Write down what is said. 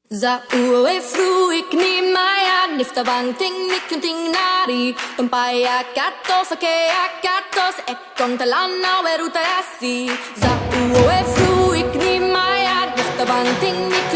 Za ue fruik ni maya nifta banting nikunting nari Umpaya katos ake akatos ekon talana weruta yasi Za ue fruik ni maya nifta banting